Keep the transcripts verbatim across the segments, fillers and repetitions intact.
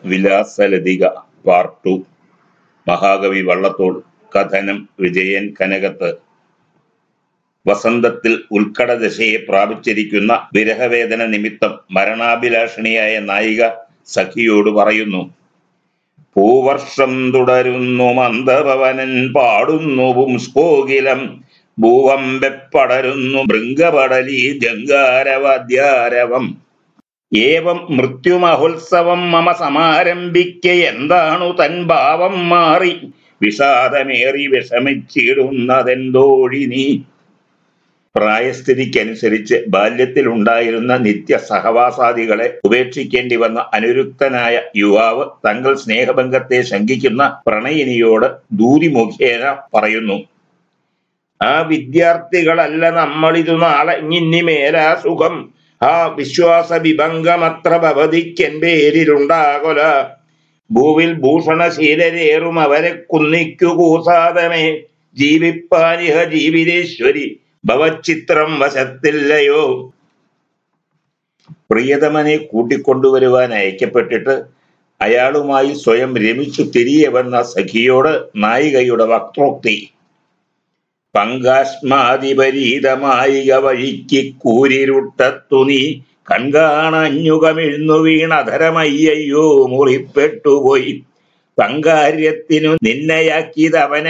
വിലാസലതിക part two. മഹാകവി വള്ളത്തോൾ. കഥനം വിജയൻ കനകത്ത്. വസന്തത്തിൽ ഉത്കടദശയെ പ്രാപിച്ചിരിക്കുന്ന വിരഹവേദന നിമിത്തം മരണാഭിലാഷിണിയായ നായിക സഖിയോട് പറയുന്നു: പൂവർഷം തുടരുന്നു മന്ദപവനൻ പാടുന്നു പുംസ്പോകിലം ഭൂവമ്പെപ്പടരുന്നു ഭൃംഗപടലി ജങ്കാരവാദ്യാരവം. ഏവം മൃത്യുമഹോത്സവം മമ സമാരംഭിക്ക എന്താണു തൻ ഭാവം മാറി വിഷാദമേറി വിഷമിച്ചിടുന്നതെന്തോഴി നീ. പ്രായസ്ഥിതിക്കനുസരിച്ച് ബാല്യത്തിൽ ഉണ്ടായിരുന്ന നിത്യ സഹവാസാദികളെ ഉപേക്ഷിക്കേണ്ടി വന്ന അനുരുക്തനായ യുവാവ് തങ്ങൾ സ്നേഹഭംഗത്തെ ശങ്കിക്കുന്ന പ്രണയിനിയോട് ദൂതി മുഖേന പറയുന്നു: ആ വിദ്യാർത്ഥികളല്ല നമ്മളിതു നാളെ ഇനി മേലാ സുഖം. ആ വിശ്വാസ വിഭംഗമത്ര ഭവതിക്കൻ പേരിലുണ്ടാകൊല. ഭൂവിൽ ഭൂഷണശീലരേറും അവരെ കുന്നിക്കു കൂസാദമേ ജീവിപ്പാനിഹ ജീവിതേശ്വരി ഭവച്ചിത്രം വശത്തില്ലയോ. പ്രിയതമനെ കൂട്ടിക്കൊണ്ടുവരുവാൻ അയക്കപ്പെട്ടിട്ട് അയാളുമായി സ്വയം രമിച്ചു തിരികെ വന്ന സഖിയോട് നായികയുടെ വക്രോക്തി: പങ്കാശ്മാതിപരീതമായിക വഴിക്ക് കൂരിരുട്ടത്തു നീ കൺകാണഞ്ഞുകമിഴ്ന്നു വീണധരമയ്യോ മുറിപ്പെട്ടുപോയി. തങ്കാര്യത്തിനു നിന്നയാക്കിയതവനെ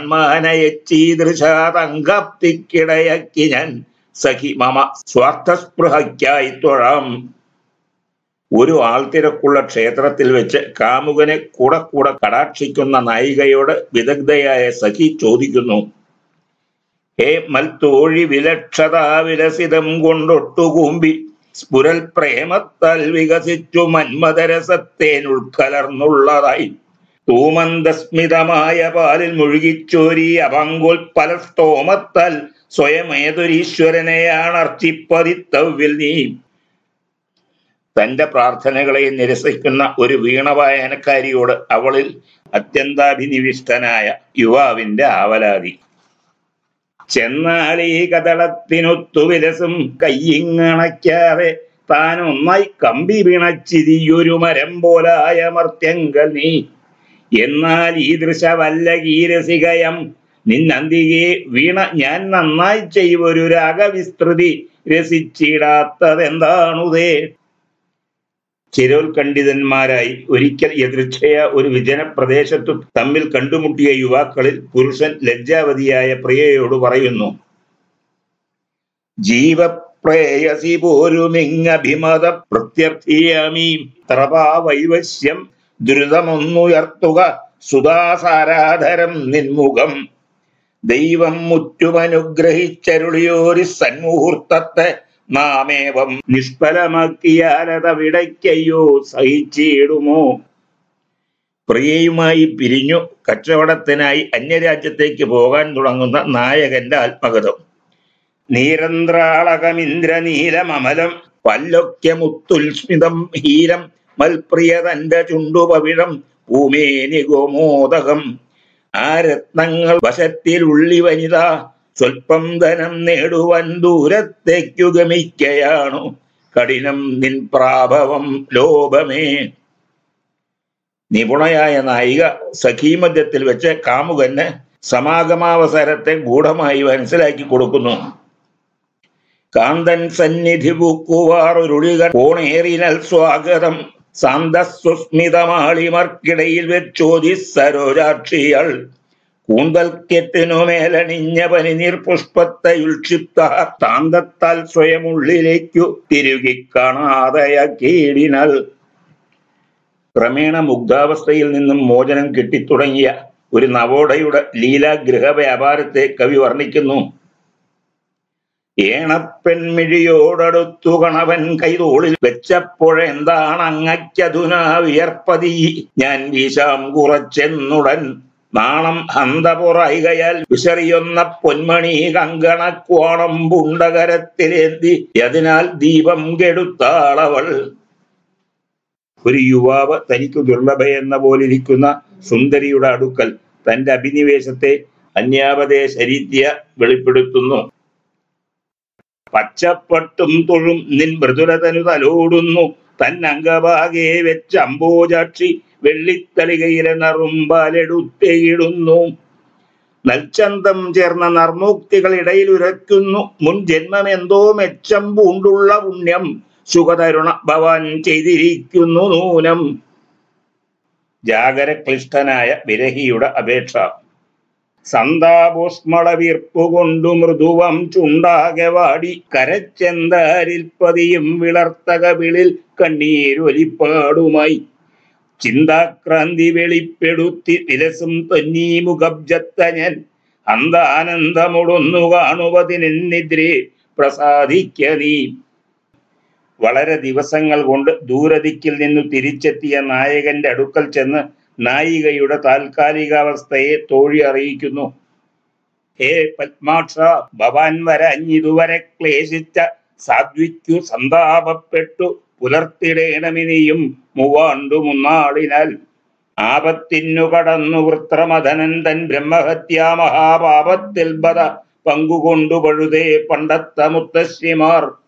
കൺമാനയച്ചീദൃശാതങ്കപ്തിക്കിടയാക്കി ഞാൻ സഖി മമ സ്വാർത്ഥസ്പൃഹയ്ക്കായി തൊഴാം. ഒരു ആൾത്തിരക്കുള്ള ക്ഷേത്രത്തിൽ വെച്ച് കാമുകനെ കൂടെ കൂടെ കടാക്ഷിക്കുന്ന നായികയോട് വിദഗ്ധയായ സഖി ചോദിക്കുന്നു: ഹേ മൽത്തോഴി, വിലക്ഷതാ വിലസിതം കൊണ്ടൊട്ടുകൂമ്പി സ്ഫുരൽ പ്രേമത്താൽ വികസിച്ചു മന്മദരസത്തേൻ ഉൾക്കലർന്നുള്ളതായി തൂമന്ദസ്മിതമായ പാലിൽ മുഴുകിച്ചോരി അപങ്കോൽപ്പല സ്തോമത്താൽ സ്വയമേതൊരീശ്വരനെയാണ് അർച്ചിപ്പതിത്തവ്വിൽ നീ. തന്റെ പ്രാർത്ഥനകളെ നിരസിക്കുന്ന ഒരു വീണവായനക്കാരിയോട് അവളിൽ അത്യന്താഭിനിവിഷ്ടനായ യുവാവിന്റെ ആവലാതി: ചെന്നാലീ കതളത്തിനൊത്തു വിലസും കയ്യിങ്ങണയ്ക്കാതെ താനൊന്നായി കമ്പി പിണച്ചിരിയൊരു മരം പോലായ മർത്യങ്കൽ നീ. എന്നാൽ ഈ ദൃശവല്ല ഗീരസികയം നിന്നന്തികെ വീണ ഞാൻ നന്നായി ചെയ്തൊരു രാഗവിസ്തൃതി രസിച്ചിടാത്തതെന്താണുതേ. ചിരോത്കണ്ഠിതന്മാരായി ഒരിക്കൽ യദൃച്ഛയ ഒരു വിജന പ്രദേശത്തു തമ്മിൽ കണ്ടുമുട്ടിയ യുവാക്കളിൽ പുരുഷൻ ലജ്ജാവതിയായ പ്രിയയോട് പറയുന്നു: ജീവപ്രേയസി പോരുമിങ്ങഭിമത പ്രത്യർത്ഥിയാമീ ത്രപാവൈവശ്യം ദുരിതമൊന്നുയർത്തുക സുധാസാരാധരം നിൻമുഖം. ദൈവം മുറ്റുമനുഗ്രഹിച്ചരുളിയോരി സന്മുഹൂർത്തത്തെ നാമേവം നിഷ്ഫലമാക്കിയാലതവിടയ്ക്കയ്യോ സഹിച്ചിടുമോ. പ്രിയയുമായി പിരിഞ്ഞു കച്ചവടത്തിനായി അന്യരാജ്യത്തേക്ക് പോകാൻ തുടങ്ങുന്ന നായകന്റെ ആത്മകഥം. നീരന്ത്രാളകമിന്ദ്രനീലമമലം പല്ലൊക്യമുത്തുൽസ്മിതം ഹീരം മൽപ്രിയ തന്റെ ചുണ്ടുപവിഴം ഭൂമേനി ഗോമോദകം. ആ രത്നങ്ങൾ വശത്തിൽ ഉള്ളി വനിത സ്വൽപ്പം ധനം നേടുവാൻ ദൂരത്തേക്കു ഗമിക്കയാണു കഠിനം നിൻ പ്രാഭവം ലോഭമേ. നിപുണയായ നായിക സഖീമധ്യത്തിൽ വെച്ച് കാമുകന് സമാഗമാവസരത്തെ ഗൂഢമായി മനസ്സിലാക്കി കൊടുക്കുന്നു. കാന്തൻ സന്നിധി പൂക്കുവാറൊരുളിക കോണേറിനൽ സ്വാഗതം സാന്തസ്വസ്മിതമാളിമർക്കിടയിൽ വെച്ചോതി സരോജാക്ഷികൾ. കൂന്തൽ കെട്ടിനു മേലണിഞ്ഞ പനിനീർ പുഷ്പത്തയുൽക്ഷിപ്ത താന്തത്താൽ സ്വയം ഉള്ളിലേക്കു തിരുകി കാണാതെയാക്കിയിടിനാൽ. ക്രമേണ മുഗ്ധാവസ്ഥയിൽ നിന്നും മോചനം കിട്ടിത്തുടങ്ങിയ ഒരു നവോഢയുടെ ലീലാഗൃഹ വ്യാപാരത്തെ കവി വർണ്ണിക്കുന്നു. ഏണപ്പെൺമിഴിയോടടുത്തു കണവൻ കൈതോളിൽ വെച്ചപ്പോഴെന്താണ് അങ്ങയ്ക്കധുനാ വിയർപ്പതി ഞാൻ വീശാം കുറച്ചെന്നുടൻ. നാണം ഹന്തപുറൈകയാൽ വിശറിയൊന്ന പൊന്മണി കങ്കണക്വാണം പുണ്ടകരത്തിലേന്തി അതിനാൽ ദീപം കെടുത്താളവൾ. ഒരു യുവാവ് തനിക്ക് ദുർലഭയെന്ന പോലിരിക്കുന്ന സുന്ദരിയുടെ അടുക്കൽ തന്റെ അഭിനിവേശത്തെ അന്യാപദേശരീത്യ വെളിപ്പെടുത്തുന്നു. പച്ചപ്പട്ടും തൊഴും നിൻ മൃദുലതനു തലോടുന്നു തന്നംഗഭാഗേ വെച്ച് അംബോജാക്ഷി വെള്ളിത്തളികയിലെ നറുമ്പാലെടുത്തേയിടുന്നു. നൽച്ചന്തം ചേർന്ന നർമ്മൂക്തികളിടയിൽ ഉരയ്ക്കുന്നു. മുൻ ജന്മമെന്തോ മെച്ചം പൂണ്ടുള്ള പുണ്യം സുഖതരുണ ഭവാൻ ചെയ്തിരിക്കുന്നു നൂനം. ജാഗരക്ലിഷ്ടനായ വിരഹിയുടെ അപേക്ഷ. സന്താപോഷ്മള വീർപ്പുകൊണ്ടു മൃദുവം ചുണ്ടാകെ വാടി കരച്ചെന്താരിൽ പതിയും വിളർത്തകവിളിൽ കണ്ണീരൊലിപ്പാടുമായി ചിന്താക്രാന്തി വെളിപ്പെടുത്തി വിലസും തന്നീ മുഖബ്ജത്തഞൻ അന്താനന്ദമുടൊന്നു കാണുവതിനെന്നിദ്രേ പ്രസാദിക്ക നീ. വളരെ ദിവസങ്ങൾ കൊണ്ട് ദൂരദിക്കിൽ നിന്നു തിരിച്ചെത്തിയ നായകന്റെ അടുക്കൽ ചെന്ന് നായികയുടെ താൽക്കാലികാവസ്ഥയെ തോഴി അറിയിക്കുന്നു. ഹേ പത്മാക്ഷ, ഭവാൻ വരഞ്ഞിതുവരെ ക്ലേശിച്ച സാധ്വിക്കു സന്താപപ്പെട്ടു പുലർത്തിടേണമിനിയും മൂവാണ്ടു മുന്നാളിനാൽ. ആപത്തിനു കടന്നു വൃത്രമധനൻ തൻ ബ്രഹ്മഹത്യാ മഹാപാപത്തിൽ ബധ പങ്കുകൊണ്ടു പഴുതേ പണ്ടത്ത മുത്തശ്ശിമാർ